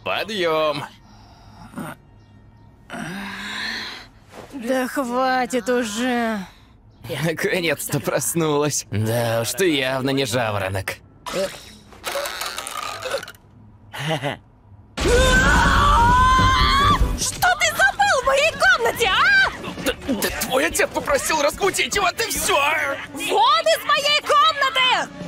Подъем. Да хватит уже. Наконец-то проснулась. Да уж, ты явно не жаворонок. Что ты забыл в моей комнате, а? Да твой отец попросил разбудить его, ты все! Вон из моей комнаты!